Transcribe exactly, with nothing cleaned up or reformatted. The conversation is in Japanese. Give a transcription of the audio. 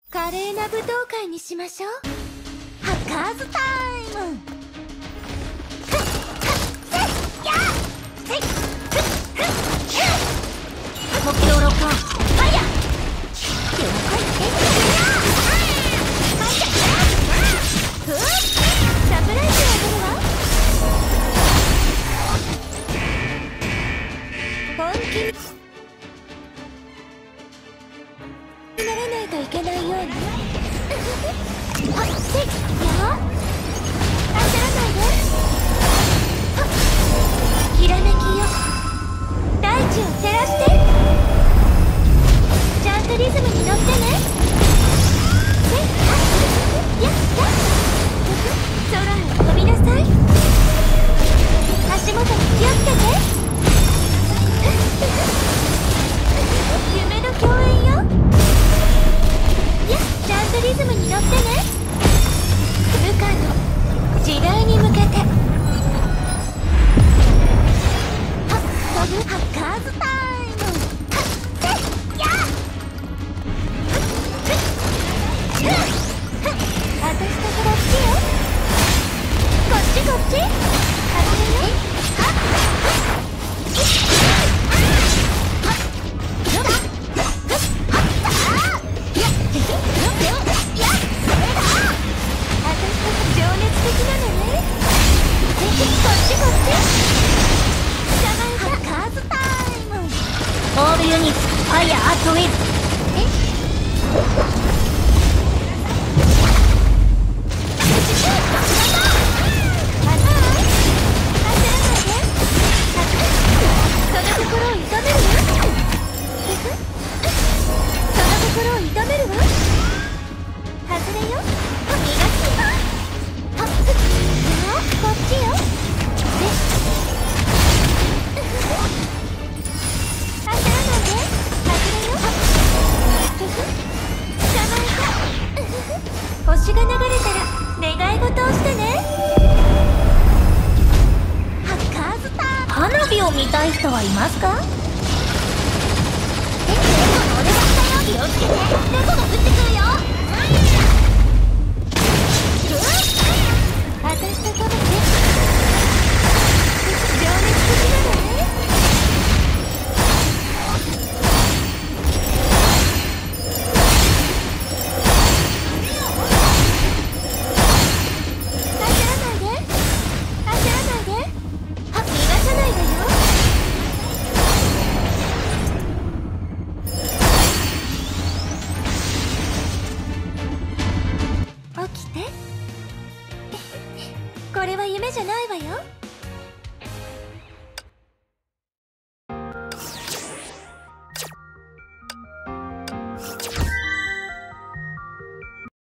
華麗な舞踏会にしましょう。ハッカーズタイム。目標ロックオン。ファイヤー。了解。サプライズをやるわ。本気にならないといけないように。はっせっや焦らないで。はっきらめきよ、大地を照らして。ちゃんとリズムに乗ってね。せっはっやっやっ空へ飛びなさい。足元に気をつけて。夢の共演よ。いや、ちゃんとリズムに乗ってね。部下の時代に向けて。はっ飛ぶハッカーズタイム。はっせっやっはっはっ私とこっちよ。こっちこっち。はずれよ。はっはっオールユニットファイヤーアットウィズ。えその心を痛めるわ。その心を痛めるわ。外れよ。逃がすわ。はっこっちよ。星が流れたら願い事をしてね。ハッカーズターン。花火を見たい人はいますか？え、猫の俺が来たよ。気をつけて。猫が降ってくるよ。私と食べて。情熱的なのね。起きて。これは夢じゃないわよ。